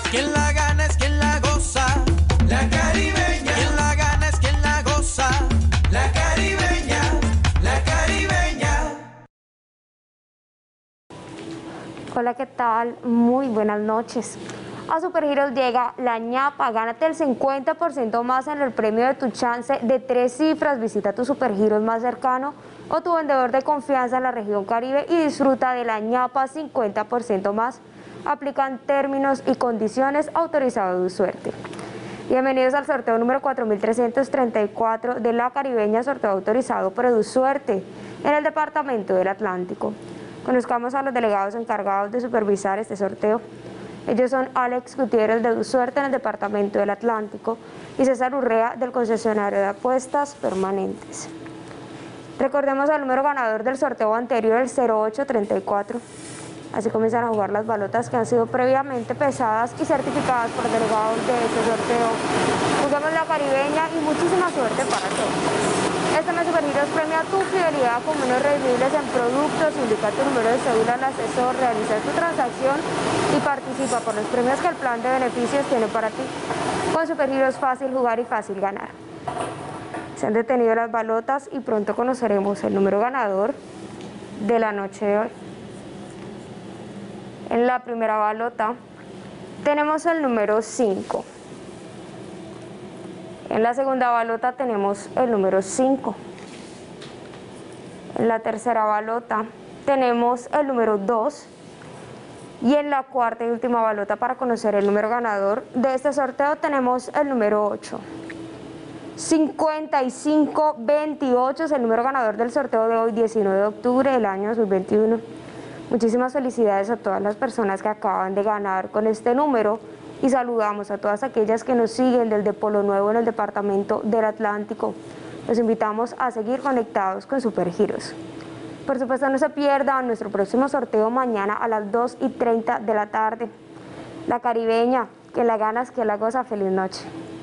quien la gana es quien la goza. La caribeña. Quien la gana es quien la goza. La caribeña. La caribeña. Hola, ¿qué tal? Muy buenas noches. A Supergiros llega la ñapa. Gánate el 50% más en el premio de tu chance de 3 cifras. Visita tu Supergiros más cercano o tu vendedor de confianza en la región Caribe y disfruta de la ñapa 50% más. Aplican términos y condiciones. Autorizados de suerte. Bienvenidos al sorteo número 4334 de la Caribeña, sorteo autorizado por EduSuerte en el Departamento del Atlántico. Conozcamos a los delegados encargados de supervisar este sorteo. Ellos son Alex Gutiérrez de EduSuerte en el Departamento del Atlántico y César Urrea del concesionario de apuestas permanentes. Recordemos al número ganador del sorteo anterior, el 0834. Así comienzan a jugar las balotas que han sido previamente pesadas y certificadas por delegados de este sorteo. Juguemos la Caribeña y muchísima suerte para todos. Este mes Supergiros premia tu fidelidad con menos redimibles en productos. Indica tu número de cédula al asesor, realiza tu transacción y participa por los premios que el plan de beneficios tiene para ti. Con Supergiros fácil jugar y fácil ganar. Se han detenido las balotas y pronto conoceremos el número ganador de la noche de hoy. En la primera balota tenemos el número 5. En la segunda balota tenemos el número 5. En la tercera balota tenemos el número 2. Y en la cuarta y última balota para conocer el número ganador de este sorteo tenemos el número 8. 5528 es el número ganador del sorteo de hoy, 19 de octubre del año 2021. Muchísimas felicidades a todas las personas que acaban de ganar con este número y saludamos a todas aquellas que nos siguen desde Polo Nuevo en el Departamento del Atlántico. Los invitamos a seguir conectados con Supergiros. Por supuesto, no se pierdan nuestro próximo sorteo mañana a las 2:30 de la tarde. La Caribeña, que la ganas, que la goza. Feliz noche.